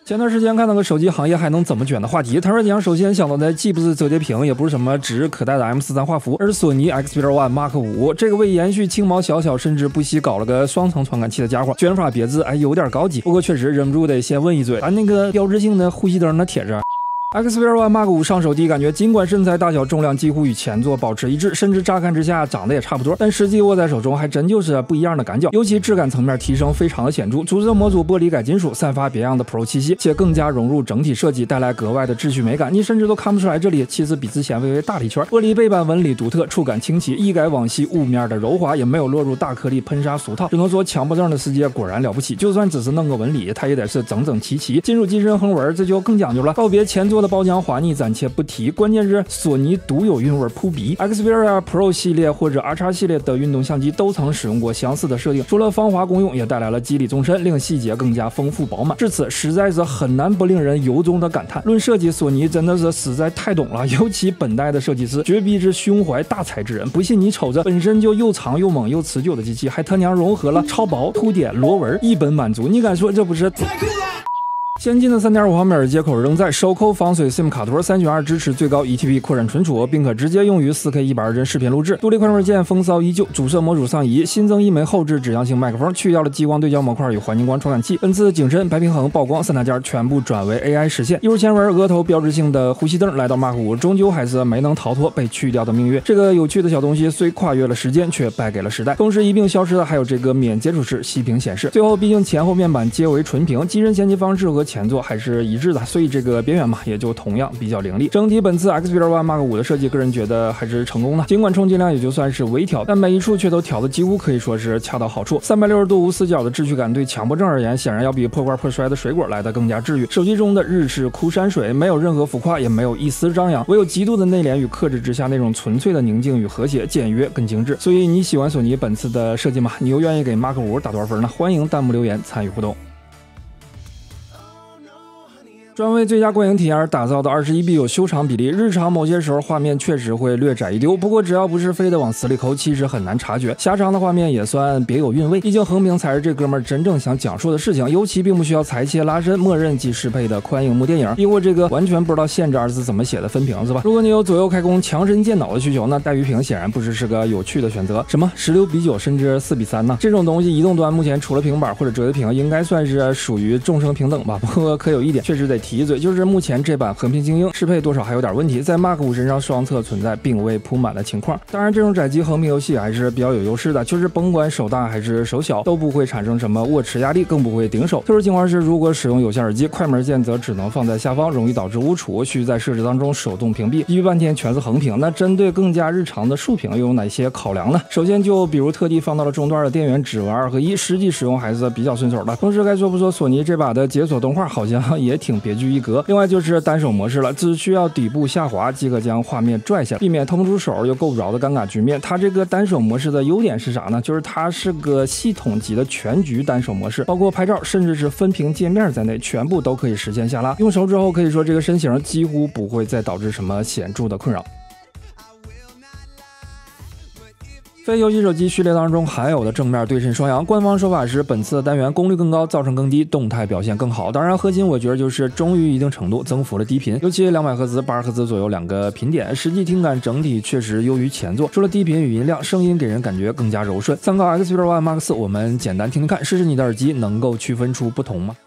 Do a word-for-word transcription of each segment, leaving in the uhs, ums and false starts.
前段时间看到个手机行业还能怎么卷的话题，坦率讲，首先想到的既不是折叠屏，也不是什么指日可待的 M 四三 画幅，而是索尼 Xperia One Mark 五这个为延续轻薄小巧，甚至不惜搞了个双层传感器的家伙，卷法别致，哎，有点高级。不过确实忍不住得先问一嘴，咱那个标志性的呼吸灯那贴着。Xperia One Mark 五上手第一感觉，尽管身材大小重量几乎与前作保持一致，甚至乍看之下长得也差不多，但实际握在手中还真就是不一样的感觉，尤其质感层面提升非常的显著。主摄模组玻璃改金属，散发别样的 Pro 气息，且更加融入整体设计，带来格外的秩序美感。你甚至都看不出来这里其实比之前微微大了一圈。玻璃背板纹理独特，触感清奇，一改往昔雾面的柔滑，也没有落入大颗粒喷砂俗套。只能说强迫症的世界果然了不起，就算只是弄个纹理，它也得是整整齐齐。金属机身横纹这就更讲究了，告别前作的包浆滑腻暂且不提，关键是索尼独有韵味扑鼻。 Xperia Pro 系列或者 R X 系列的运动相机都曾使用过相似的设定，除了防滑功用，也带来了肌理纵深，令细节更加丰富饱满。至此实在是很难不令人由衷的感叹，论设计，索尼真的是实在太懂了，尤其本代的设计师绝逼是胸怀大才之人。不信你瞅着本身就又长又猛又持久的机器，还他娘融合了超薄、凸点、螺纹，一本满足，你敢说这不是太酷了？先进的 三点五毫米耳接口仍在，手扣防水 SIM 卡托，三选二支持最高 一 T B 扩展存储，并可直接用于 四 K 一百二帧视频录制。独立快门键风骚依旧，主摄模组上移，新增一枚后置指向性麦克风，去掉了激光对焦模块与环境光传感器。本次景深、白平衡、曝光三大件全部转为 A I 实现。艺术前纹、额头标志性的呼吸灯来到 Mark 五，终究还是没能逃脱被去掉的命运。这个有趣的小东西虽跨越了时间，却败给了时代。同时一并消失的还有这个免接触式息屏显示。最后，毕竟前后面板皆为纯屏，机身衔接方式和前作还是一致的，所以这个边缘嘛也就同样比较凌厉。整体本次 Xperia One Mark 五的设计，个人觉得还是成功的。尽管充其量也就算是微调，但每一处却都调的几乎可以说是恰到好处。三百六十度无死角的秩序感，对强迫症而言，显然要比破罐破摔的水果来的更加治愈。手机中的日式枯山水，没有任何浮夸，也没有一丝张扬，唯有极度的内敛与克制之下那种纯粹的宁静与和谐，简约更精致。所以你喜欢索尼本次的设计吗？你又愿意给 Mark 五打多少分呢？欢迎弹幕留言参与互动。专为最佳观影体验而打造的二十一比九修长比例，日常某些时候画面确实会略窄一丢，不过只要不是非得往死里抠，其实很难察觉。狭长的画面也算别有韵味，毕竟横屏才是这哥们儿真正想讲述的事情，尤其并不需要裁切拉伸，默认即适配的宽荧幕电影，亦或这个完全不知道限制二字怎么写的分屏是吧？如果你有左右开弓、强身健脑的需求，那带鱼屏显然不是是个有趣的选择。什么十六比九甚至四比三呢？这种东西移动端目前除了平板或者折叠屏，应该算是属于众生平等吧。不过可有一点确实得提一嘴，就是目前这版横屏精英适配多少还有点问题，在 Mark 五身上双侧存在并未铺满的情况。当然这种窄机横屏游戏还是比较有优势的，就是甭管手大还是手小都不会产生什么握持压力，更不会顶手。特殊情况是，如果使用有线耳机，快门键则只能放在下方，容易导致误触，需在设置当中手动屏蔽，一半天全是横屏。那针对更加日常的竖屏又有哪些考量呢？首先就比如特地放到了终端的电源指纹二合一，实际使用还是比较顺手的。同时该说不说，索尼这把的解锁动画好像也挺别具一格。另外就是单手模式了，只需要底部下滑即可将画面拽下，避免腾不出手又够不着的尴尬局面。它这个单手模式的优点是啥呢？就是它是个系统级的全局单手模式，包括拍照甚至是分屏界面在内，全部都可以实现下拉。用熟之后，可以说这个身形几乎不会再导致什么显著的困扰。非游戏手机序列当中含有的正面对称双扬，官方说法是本次的单元功率更高，噪声更低，动态表现更好。当然核心我觉得就是终于一定程度增幅了低频，尤其两百赫兹、八十赫兹左右两个频点，实际听感整体确实优于前作。除了低频与音量，声音给人感觉更加柔顺。参考 Xperia One Mark 四，我们简单听听看，试试你的耳机能够区分出不同吗？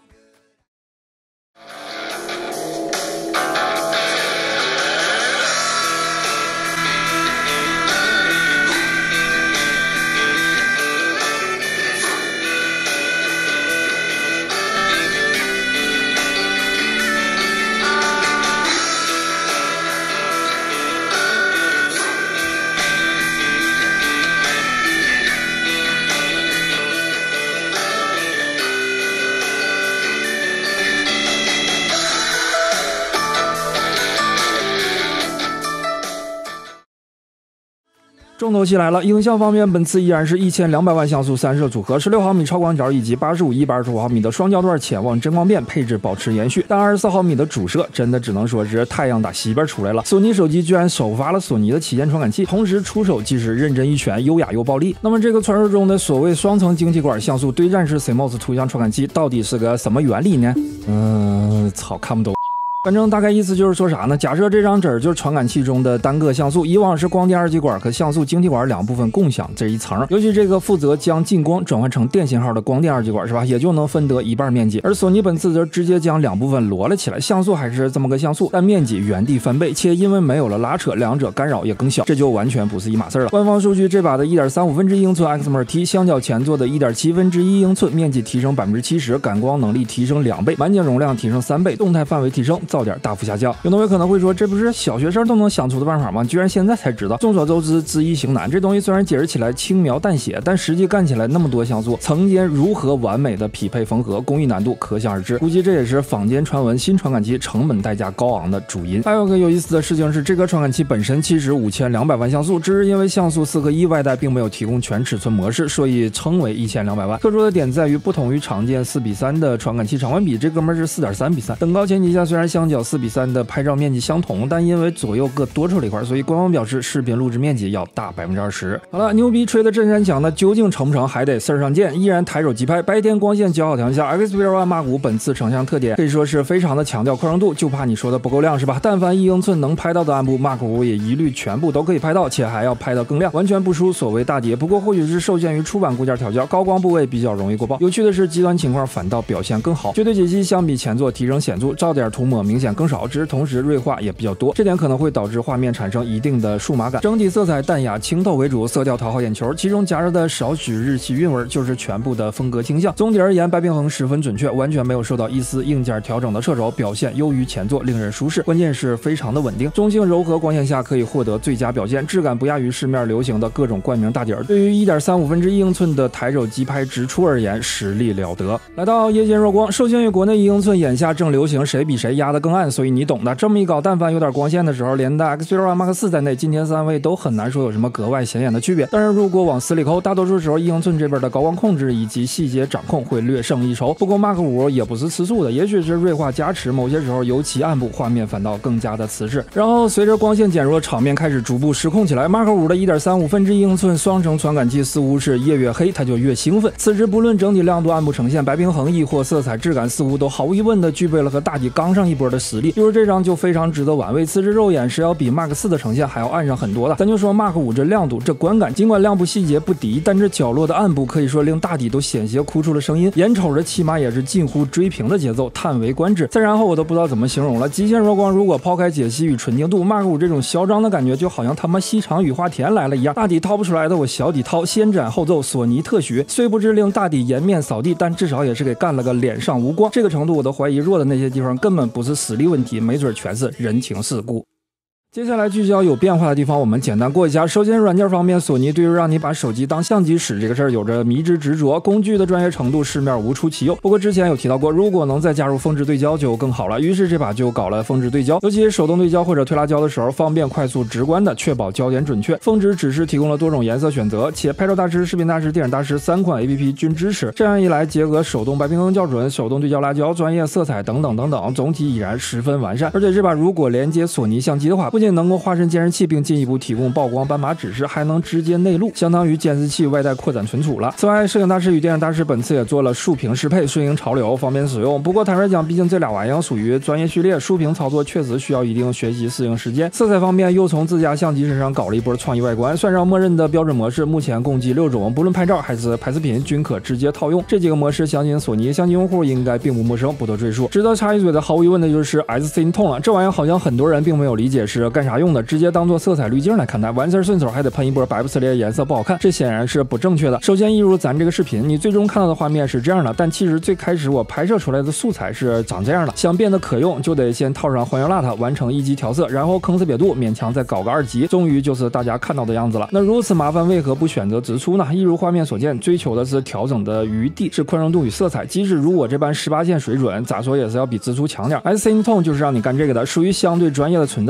重头戏来了，影像方面，本次依然是一千两百万像素三摄组合，十六毫米超广角以及八十五、一百二十五毫米的双焦段潜望真光变配置保持延续，但二十四毫米的主摄真的只能说是太阳打西边出来了。索尼手机居然首发了索尼的旗舰传感器，同时出手即是认真一拳，优雅又暴力。那么这个传说中的所谓双层晶体管像素对战式 C M O S 图像传感器到底是个什么原理呢？嗯，操，看不懂。反正大概意思就是说啥呢？假设这张纸就是传感器中的单个像素，以往是光电二极管和像素晶体管两部分共享这一层，尤其这个负责将近光转换成电信号的光电二极管是吧，也就能分得一半面积。而索尼本次则直接将两部分摞了起来，像素还是这么个像素，但面积原地翻倍，且因为没有了拉扯，两者干扰也更小，这就完全不是一码事了。官方数据，这把的 一点三五分之一英寸 X M R T 相较前作的 一点七分之一英寸，面积提升 百分之七十， 感光能力提升两倍，满景容量提升三倍，动态范围提升，噪点大幅下降。有同学可能会说，这不是小学生都能想出的办法吗？居然现在才知道。众所周知，知易行难，这东西虽然解释起来轻描淡写，但实际干起来那么多像素，层间如何完美的匹配缝合，工艺难度可想而知。估计这也是坊间传闻新传感器成本代价高昂的主因。还有个有意思的事情是，这颗传感器本身其实五千两百万像素，只是因为像素四合一外带并没有提供全尺寸模式，所以称为一千两百万。特殊的点在于，不同于常见四比三的传感器长宽比，这哥们儿是四点三比三。等高前提下，虽然相较四比三的拍照面积相同，但因为左右各多出了一块，所以官方表示视频录制面积要大 百分之二十。 好了，牛逼吹的震山响，那究竟成不成还得事儿上见。依然抬手机拍，白天光线较好条件下 Xperia One Mark 五本次成像特点可以说是非常的强调宽容度，就怕你说的不够亮是吧？但凡一英寸能拍到的暗部 Mark 五也一律全部都可以拍到，且还要拍到更亮，完全不输所谓大碟。不过或许是受限于出版固件调教，高光部位比较容易过曝。有趣的是，极端情况反倒表现更好，绝对解析相比前作提升显著，噪点涂抹明显更少，只是同时锐化也比较多，这点可能会导致画面产生一定的数码感。整体色彩淡雅清透为主，色调讨好眼球，其中夹着的少许日系韵味就是全部的风格倾向。总体而言，白平衡十分准确，完全没有受到一丝硬件调整的掣肘，表现优于前作，令人舒适。关键是非常的稳定，中性柔和光线下可以获得最佳表现，质感不亚于市面流行的各种冠名大底儿。对于一点三五分之一英寸的抬手机拍直出而言，实力了得。来到夜间弱光，受限于国内一英寸眼下正流行谁比谁压得更暗，所以你懂的。这么一搞，但凡有点光线的时候，连带 Xperia One Mark 四在内，今天三位都很难说有什么格外显眼的区别。但是如果往死里抠，大多数时候一英寸这边的高光控制以及细节掌控会略胜一筹。不过 Mark 五也不是吃素的，也许是锐化加持，某些时候尤其暗部画面反倒更加的瓷实。然后随着光线减弱，场面开始逐步失控起来。Mark 五的 一点三五分之一英寸双层传感器似乎是夜越黑它就越兴奋。此时不论整体亮度、暗部呈现、白平衡亦或色彩质感，似乎都毫无疑问的具备了和大底刚上一波的实力。比如这张就非常值得玩味，此时肉眼是要比 Mark 四的呈现还要暗上很多的。咱就说 Mark 五这亮度、这观感，尽管亮部细节不敌，但这角落的暗部可以说令大底都险些哭出了声音，眼瞅着起码也是近乎追平的节奏，叹为观止。再然后我都不知道怎么形容了。极限弱光如果抛开解析与纯净度， Mark 五这种嚣张的感觉就好像他妈西厂雨花田来了一样，大底掏不出来的我小底掏，先斩后奏，索尼特许，虽不知令大底颜面扫地，但至少也是给干了个脸上无光。这个程度我都怀疑弱的那些地方根本不是实力问题，没准全是人情世故。接下来聚焦有变化的地方，我们简单过一下。首先软件方面，索尼对于让你把手机当相机使这个事儿有着迷之执着，工具的专业程度市面无出其右。不过之前有提到过，如果能再加入峰值对焦就更好了，于是这把就搞了峰值对焦，尤其手动对焦或者推拉焦的时候，方便快速直观的确保焦点准确。峰值只是提供了多种颜色选择，且拍照大师、视频大师、电影大师三款 A P P 均支持。这样一来，结合手动白平衡校准、手动对焦拉焦、专业色彩等等等等，总体已然十分完善。而且这把如果连接索尼相机的话，不仅能够化身监视器并进一步提供曝光斑马指示，还能直接内录，相当于监视器外带扩展存储了。此外，摄影大师与电影大师本次也做了竖屏适配，顺应潮流，方便使用。不过坦率讲，毕竟这俩玩意儿属于专业序列，竖屏操作确实需要一定学习适应时间。色彩方面，又从自家相机身上搞了一波创意外观，算上默认的标准模式，目前共计六种，不论拍照还是拍视频均可直接套用。这几个模式，相信索尼相机用户应该并不陌生，不多赘述。值得插一嘴的，毫无疑问的就是 S Cinetone 了。这玩意儿好像很多人并没有理解是干啥用的，直接当做色彩滤镜来看待，完事儿顺手还得喷一波白不呲咧，颜色不好看，这显然是不正确的。首先，一如咱这个视频，你最终看到的画面是这样的，但其实最开始我拍摄出来的素材是长这样的。想变得可用，就得先套上还原邋遢，完成一级调色，然后坑色瘪度，勉强再搞个二级，终于就是大家看到的样子了。那如此麻烦，为何不选择直出呢？一如画面所见，追求的是调整的余地，是宽容度与色彩。即使如我这般十八线水准，咋说也是要比直出强点。S Cinetone 就是让你干这个的，属于相对专业的存在。它的优点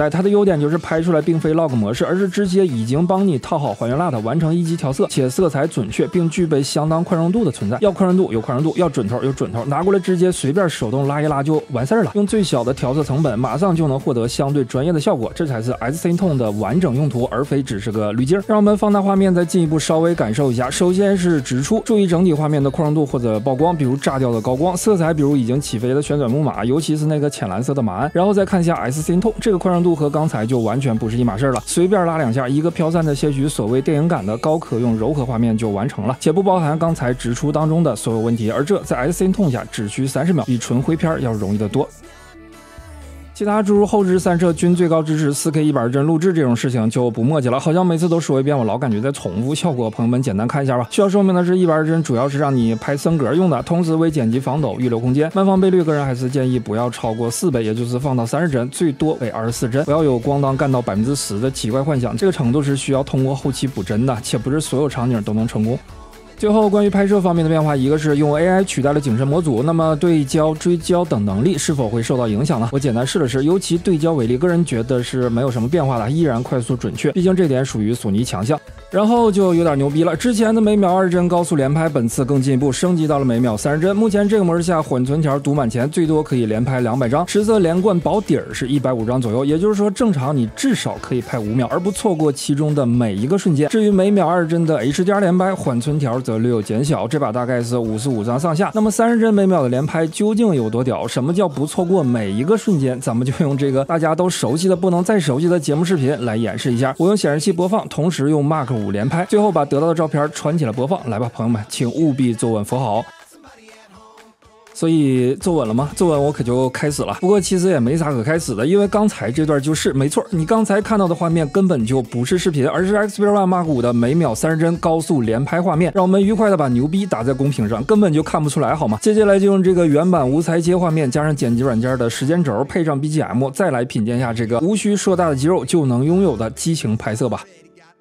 点就是拍出来并非 log 模式，而是直接已经帮你套好还原 L U T， 完成一级调色，且色彩准确，并具备相当宽容度的存在。要宽容度有宽容度，要准头有准头，拿过来直接随便手动拉一拉就完事儿了。用最小的调色成本，马上就能获得相对专业的效果，这才是 Acetone 的完整用途，而非只是个滤镜。让我们放大画面，再进一步稍微感受一下。首先是直出，注意整体画面的宽容度或者曝光，比如炸掉的高光，色彩比如已经起飞的旋转木马，尤其是那个浅蓝色的马鞍。然后再看一下 Acetone， 这个宽容度和刚才就完全不是一码事了，随便拉两下，一个飘散的些许所谓电影感的高可用柔和画面就完成了，且不包含刚才直出当中的所有问题，而这在 Acetone 下只需三十秒，比纯灰片要容易得多。其他诸如后置散射均最高支持 四K 一百二十帧录制这种事情就不墨迹了，好像每次都说一遍，我老感觉在重复。效果朋友们简单看一下吧。需要说明的是，一百二十帧主要是让你拍森格用的，同时为剪辑防抖预留空间。慢放倍率个人还是建议不要超过四倍，也就是放到三十帧，最多为二十四帧。不要有光当干到百分之十的奇怪幻想，这个程度是需要通过后期补帧的，且不是所有场景都能成功。最后，关于拍摄方面的变化，一个是用 A I 取代了景深模组，那么对焦、追焦等能力是否会受到影响呢？我简单试了试，尤其对焦为例，个人觉得是没有什么变化的，依然快速准确，毕竟这点属于索尼强项。然后就有点牛逼了，之前的每秒二十帧高速连拍，本次更进一步升级到了每秒三十帧。目前这个模式下，缓存条读满前最多可以连拍两百张，实色连贯保底儿是一百五十张左右，也就是说正常你至少可以拍五秒，而不错过其中的每一个瞬间。至于每秒二十帧的 H D R 连拍，缓存条则略有减小，这把大概是五十五张上下。那么三十帧每秒的连拍究竟有多屌？什么叫不错过每一个瞬间？咱们就用这个大家都熟悉的不能再熟悉的节目视频来演示一下。我用显示器播放，同时用 Mark 五连拍，最后把得到的照片传起来播放。来吧，朋友们，请务必坐稳扶好。所以坐稳了吗？坐稳我可就开始了。不过其实也没啥可开始的，因为刚才这段就是没错，你刚才看到的画面根本就不是视频，而是 Xperia One Mark 五的每秒三十帧高速连拍画面。让我们愉快的把牛逼打在公屏上，根本就看不出来好吗？接下来就用这个原版无裁切画面加上剪辑软件的时间轴，配上 B G M， 再来品鉴一下这个无需硕大的肌肉就能拥有的激情拍摄吧。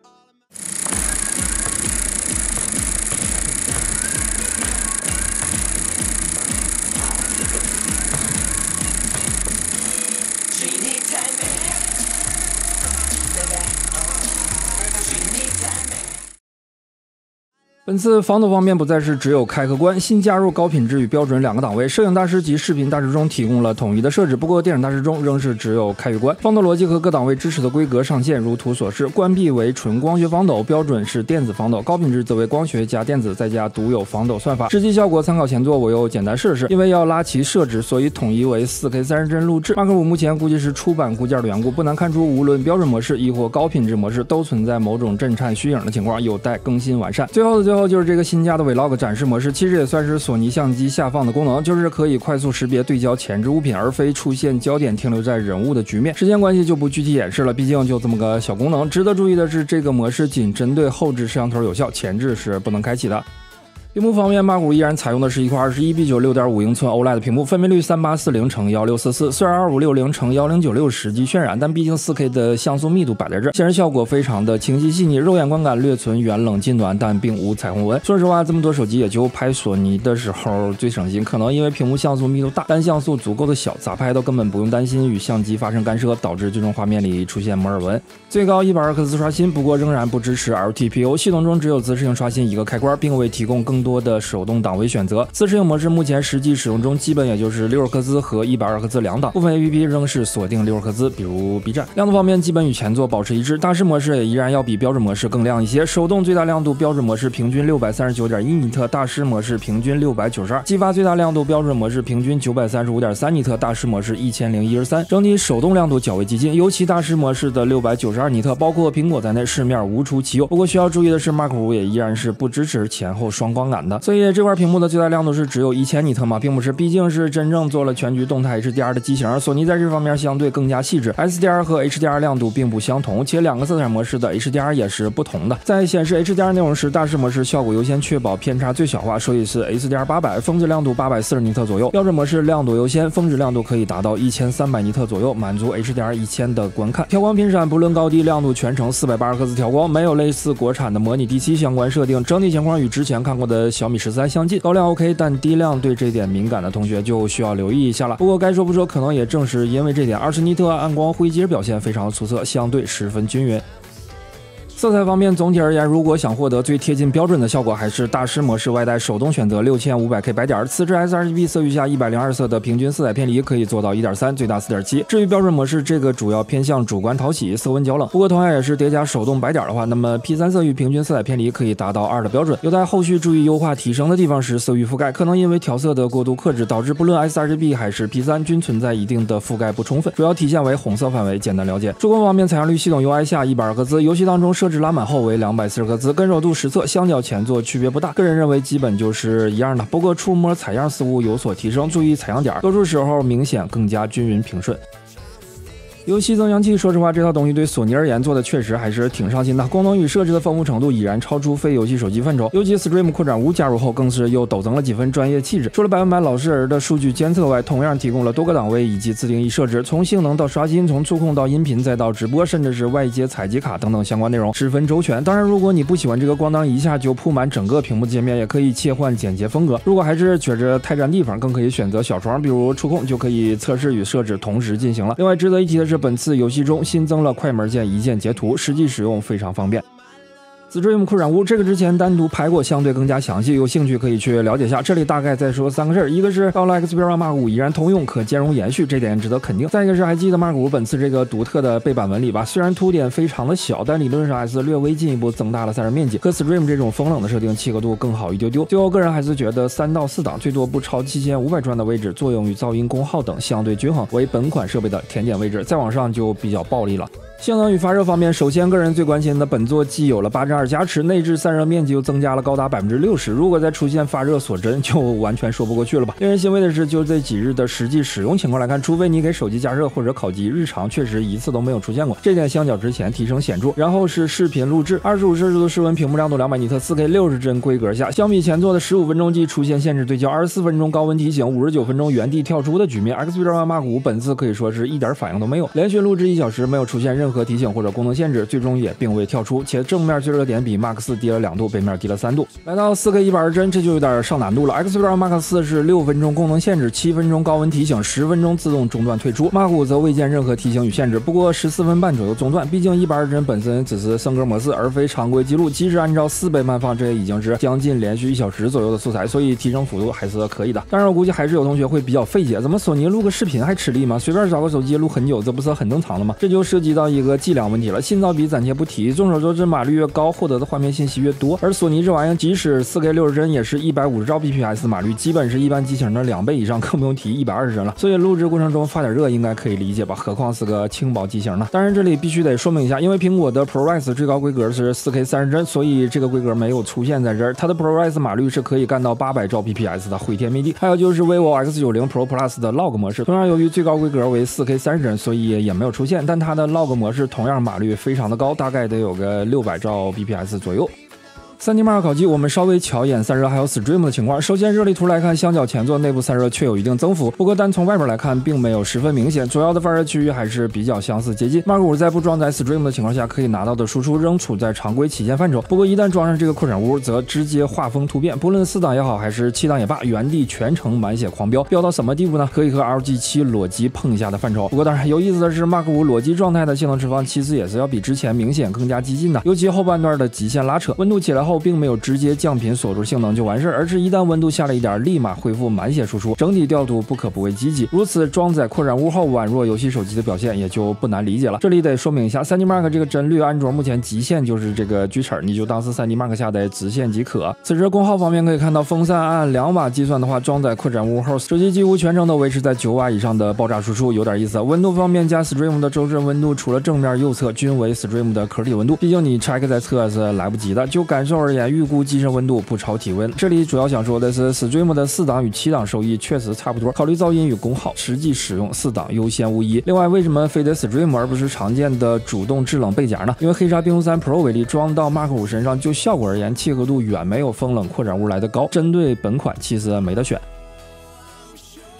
本次防抖方面不再是只有开合关，新加入高品质与标准两个档位，摄影大师及视频大师中提供了统一的设置，不过电影大师中仍是只有开与关。防抖逻辑和各档位支持的规格上线如图所示，关闭为纯光学防抖，标准是电子防抖，高品质则为光学加电子再加独有防抖算法。实际效果参考前作，我又简单试了试，因为要拉齐设置，所以统一为 四K 三十帧录制。Mark 五目前估计是出版固件的缘故，不难看出无论标准模式亦或高品质模式都存在某种震颤虚影的情况，有待更新完善。最后的最后就是这个新加的 Vlog 展示模式，其实也算是索尼相机下放的功能，就是可以快速识别对焦前置物品，而非出现焦点停留在人物的局面。时间关系就不具体演示了，毕竟就这么个小功能。值得注意的是，这个模式仅针对后置摄像头有效，前置是不能开启的。屏幕方面 ，Mark 五依然采用的是一块二十一比九 六点五英寸 O L E D 屏幕，分辨率三八四零乘一六四四。虽然二五六零乘一零九六实际渲染，但毕竟 四K 的像素密度摆在这儿，显示效果非常的清晰细腻，肉眼观感略存远冷近暖，但并无彩虹纹。说实话，这么多手机也就拍索尼的时候最省心，可能因为屏幕像素密度大，单像素足够的小，咋拍都根本不用担心与相机发生干涉，导致最终画面里出现摩尔纹。最高一百二十赫兹刷新，不过仍然不支持 L T P O， 系统中只有自适应刷新一个开关，并未提供更多的手动档位选择。自适应模式目前实际使用中基本也就是六十赫兹和一百二十赫兹两档，部分 A P P 仍是锁定六十赫兹，比如 B 站。亮度方面基本与前作保持一致，大师模式也依然要比标准模式更亮一些。手动最大亮度标准模式平均六百三十九点一尼特，大师模式平均六百九十二。激发最大亮度标准模式平均九百三十五点三尼特，大师模式一千零一十三。整体手动亮度较为激进，尤其大师模式的六百九十二尼特，包括苹果在内市面无出其右。不过需要注意的是 ，Mark 五也依然是不支持前后双光感的，所以这块屏幕的最大亮度是只有一千尼特嘛，并不是，毕竟是真正做了全局动态 H D R 的机型，索尼在这方面相对更加细致。S D R 和 H D R 亮度并不相同，且两个色彩模式的 H D R 也是不同的。在显示 H D R 内容时，大师模式效果优先，确保偏差最小化，所以是 H D R 八百，峰值亮度八百四十尼特左右。标准模式亮度优先，峰值亮度可以达到一千三百尼特左右，满足 H D R 一千的观看。调光频闪不论高低，亮度全程四百八十赫兹调光，没有类似国产的模拟 D C 相关设定。整体情况与之前看过的的小米十三相近，高亮 OK， 但低亮对这点敏感的同学就需要留意一下了。不过该说不说，可能也正是因为这点，二十尼特暗光灰阶表现非常的出色，相对十分均匀。色彩方面，总体而言，如果想获得最贴近标准的效果，还是大师模式外带手动选择 六千五百K 白点，此时 S R G B 色域下一百零二色的平均色彩偏离可以做到 一点三， 最大 四点七。至于标准模式，这个主要偏向主观讨喜，色温较冷。不过同样也是叠加手动白点的话，那么 P 三 色域平均色彩偏离可以达到二的标准。有待后续注意优化提升的地方是色域覆盖，可能因为调色的过度克制，导致不论 S R G B 还是 P 三 均存在一定的覆盖不充分，主要体现为红色范围。简单了解。触控方面，采样率系统 U I 下一百二赫兹，游戏当中设置拉满后为两百四十赫兹，跟手度实测相较前作区别不大，个人认为基本就是一样的。不过触摸采样似乎有所提升，注意采样点，多数时候明显更加均匀平顺。游戏增强器，说实话，这套东西对索尼而言做的确实还是挺上心的，功能与设置的丰富程度已然超出非游戏手机范畴。尤其 Stream 扩展坞加入后，更是又陡增了几分专业气质。除了百分百老实人的数据监测外，同样提供了多个档位以及自定义设置，从性能到刷新，从触控到音频再到直播，甚至是外接采集卡等等相关内容，十分周全。当然，如果你不喜欢这个咣当一下就铺满整个屏幕界面，也可以切换简洁风格。如果还是觉着太占地方，更可以选择小窗，比如触控就可以测试与设置同时进行了。另外值得一提的是，本次游戏中新增了快门键一键截图，实际使用非常方便。Stream 扩展坞这个之前单独拍过，相对更加详细，有兴趣可以去了解一下。这里大概再说三个事儿，一个是到了 Xperia Mark 五依然通用，可兼容延续，这点值得肯定。再一个是还记得 Mark 五本次这个独特的背板纹理吧？虽然凸点非常的小，但理论上还是略微进一步增大了散热面积，和 Stream 这种风冷的设定契合度更好一丢丢。最后个人还是觉得三到四档最多不超七千五百转的位置，作用与噪音功耗等相对均衡，为本款设备的甜点位置，再往上就比较暴力了。性能与发热方面，首先个人最关心的，本作既有了八针二加持，内置散热面积又增加了高达 百分之六十， 如果再出现发热锁针，就完全说不过去了吧。令人欣慰的是，就这几日的实际使用情况来看，除非你给手机加热或者烤机，日常确实一次都没有出现过，这点相较之前提升显著。然后是视频录制，二十五摄氏度室温，屏幕亮度两百尼特， 四K 六十帧规格下，相比前作的十五分钟即出现限制对焦，二十四分钟高温提醒，五十九分钟原地跳出的局面， Xperia Mark 五本次可以说是一点反应都没有，连续录制一小时没有出现任何提醒或者功能限制，最终也并未跳出，且正面最热点比 Mark 四低了两度，背面低了三度。来到 四K 一百二十帧，这就有点上难度了。Xperia Mark 四是六分钟功能限制，七分钟高温提醒，十分钟自动中断退出。Mark 五则未见任何提醒与限制，不过十四分半左右中断。毕竟一百二十帧本身只是升格模式，而非常规记录，即使按照四倍慢放，这也已经是将近连续一小时左右的素材，所以提升幅度还是可以的。当然，我估计还是有同学会比较费解，怎么索尼录个视频还吃力吗？随便找个手机录很久，这不是很正常的吗？这就涉及到一个计量问题了。信噪比暂且不提，众所周知，码率越高，获得的画面信息越多。而索尼这玩意，即使 四K 六十帧，也是一百五十兆 B P S 码率，基本是一般机型的两倍以上，更不用提一百二十帧了。所以录制过程中发点热应该可以理解吧？何况是个轻薄机型呢？当然，这里必须得说明一下，因为苹果的 ProRes 最高规格是 四K 三十帧，所以这个规格没有出现在这儿。它的 ProRes 码率是可以干到八百兆 B P S 的，毁天灭地。还有就是 vivo X 九十 Pro Plus 的 log 模式，同样由于最高规格为 四K 三十帧，所以也没有出现，但它的 log 模式同样码率非常的高，大概得有个六百兆 B P S 左右。三 D Mark 烤机，我们稍微瞧一眼散热还有 Stream 的情况。首先热力图来看，相较前作内部散热确有一定增幅，不过单从外边来看并没有十分明显，主要的发热区域还是比较相似接近。Mark 五在不装载 Stream 的情况下，可以拿到的输出仍处在常规旗舰范畴，不过一旦装上这个扩展坞，则直接画风突变，不论四档也好还是七档也罢，原地全程满血狂飙，飙到什么地步呢？可以和 L G 七裸机碰一下的范畴。不过当然有意思的是 ，Mark 五裸机状态的性能释放其实也是要比之前明显更加激进的，尤其后半段的极限拉扯，温度起来后并没有直接降频锁住性能就完事，而是一旦温度下了一点，立马恢复满血输出，整体调度不可不谓积极。如此装载扩展坞后宛若游戏手机的表现也就不难理解了。这里得说明一下，三 D Mark 这个帧率安卓目前极限就是这个锯齿，你就当是三 D Mark 下的直线即可。此时功耗方面可以看到，风扇按两瓦计算的话，装载扩展坞后，手机几乎全程都维持在九瓦以上的爆炸输出，有点意思。温度方面加 Stream 的周震温度，除了正面右侧均为 Stream 的壳体温度，毕竟你拆开再测是来不及的。就感受而言，预估机身温度不超体温。这里主要想说的是 Stream 的四档与七档收益确实差不多，考虑噪音与功耗，实际使用四档优先无疑。另外，为什么非得 Stream 而不是常见的主动制冷背夹呢？因为黑鲨冰壶三 Pro 为例，装到 Mark 五身上，就效果而言，契合度远没有风冷扩展坞来的高，针对本款其实没得选。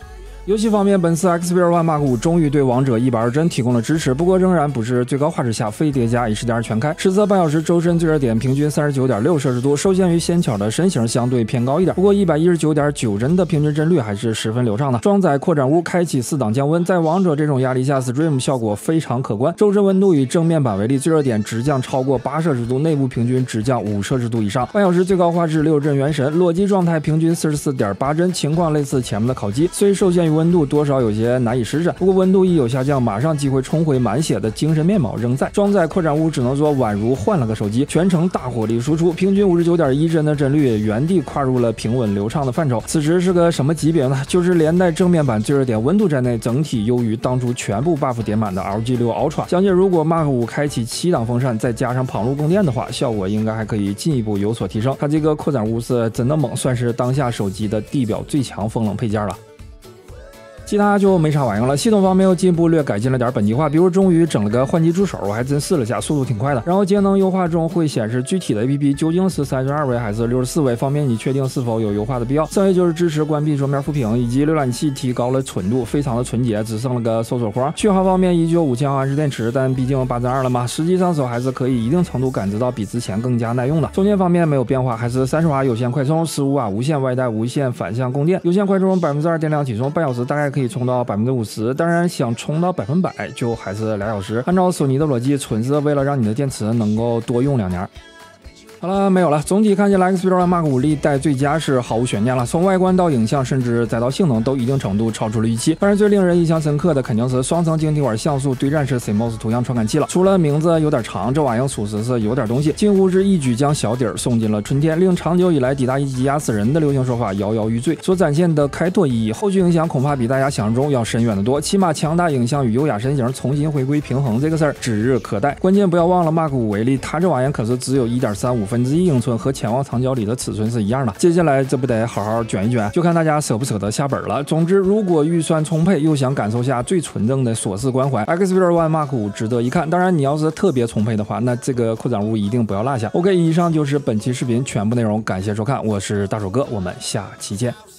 游戏方面，本次 Xperia One Mark 五终于对王者一百二帧提供了支持，不过仍然不是最高画质下非叠加 H D R 全开，实测半小时周身最热点平均 三十九点六摄氏度，受限于仙巧的身形相对偏高一点，不过 一百一十九点九帧的平均帧率还是十分流畅的。装载扩展坞，开启四档降温，在王者这种压力下 Stream 效果非常可观，周身温度以正面板为例，最热点直降超过八摄氏度，内部平均直降五摄氏度以上，半小时最高画质六帧原神，裸机状态平均四十四点八帧，情况类似前面的烤机，虽受限于温度多少有些难以施展，不过温度一有下降，马上即会冲回满血的精神面貌仍在。装载扩展坞只能说宛如换了个手机，全程大火力输出，平均五十九点一帧的帧率原地跨入了平稳流畅的范畴。此时是个什么级别呢？就是连带正面板最热点温度在内，整体优于当初全部 buff 点满的 L G 六 Ultra。相信如果 Mark 五开启七档风扇，再加上跑路供电的话，效果应该还可以进一步有所提升。它这个扩展坞是真的猛，算是当下手机的地表最强风冷配件了。其他就没啥玩意了。系统方面又进一步略改进了点本地化，比如终于整了个换机助手，我还真试了下，速度挺快的。然后节能优化中会显示具体的 A P P 究竟是三十二位还是六十四位，方便你确定是否有优化的必要。剩下就是支持关闭桌面副屏，以及浏览器提高了纯度，非常的纯洁，只剩了个搜索框。续航方面依旧五千毫安时电池，但毕竟八针二了嘛，实际上手还是可以一定程度感知到比之前更加耐用的。充电方面没有变化，还是三十瓦有线快充，十五瓦无线外带无线反向供电，有线快充百分之二电量起充，半小时大概可以充到百分之五十，当然想充到百分百就还是俩小时。按照索尼的逻辑，纯是为了让你的电池能够多用两年。好了，没有了。总体看起来 Xperia One Mark 五历代最佳是毫无悬念了，从外观到影像，甚至再到性能，都一定程度超出了预期。当然，最令人印象深刻的肯定是双层晶体管像素对战式 C M O S 图像传感器了。除了名字有点长，这玩意儿属实是有点东西，近乎是一举将小底儿送进了春天，令长久以来抵大一级压死人的流行说法摇摇欲坠。所展现的开拓意义，后续影响恐怕比大家想象中要深远得多。起码强大影像与优雅身形重新回归平衡这个事儿指日可待。关键不要忘了 Mark 五为例，它这玩意儿可是只有 一点三五分之一英寸，和潜望长焦里的尺寸是一样的。接下来这不得好好卷一卷，就看大家舍不舍得下本了。总之，如果预算充沛又想感受下最纯正的索氏关怀， Xperia One Mark 五值得一看。当然，你要是特别充沛的话，那这个扩展坞一定不要落下。OK， 以上就是本期视频全部内容，感谢收看，我是大手哥，我们下期见。